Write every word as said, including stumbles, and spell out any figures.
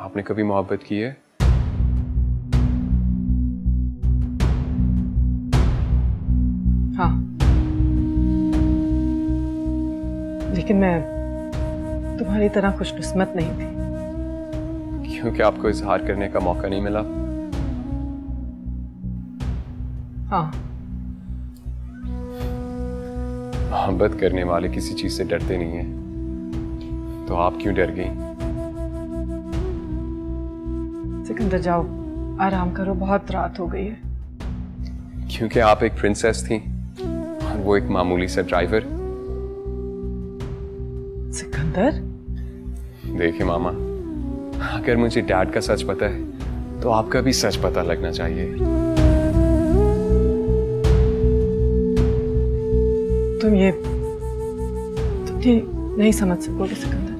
आपने कभी मोहब्बत की है? हाँ, लेकिन मैं तुम्हारी तरह खुशकिस्मत नहीं थी। क्योंकि आपको इजहार करने का मौका नहीं मिला? हाँ। मोहब्बत करने वाले किसी चीज से डरते नहीं हैं, तो आप क्यों डर गई? सिकंदर जाओ, आराम करो, बहुत रात हो गई है। क्योंकि आप एक प्रिंसेस थी और वो एक मामूली सा ड्राइवर। सिकंदर, देखिए मामा, अगर मुझे डैड का सच पता है तो आपका भी सच पता लगना चाहिए। तुम ये तुम ये नहीं समझ सकोगे सिकंदर।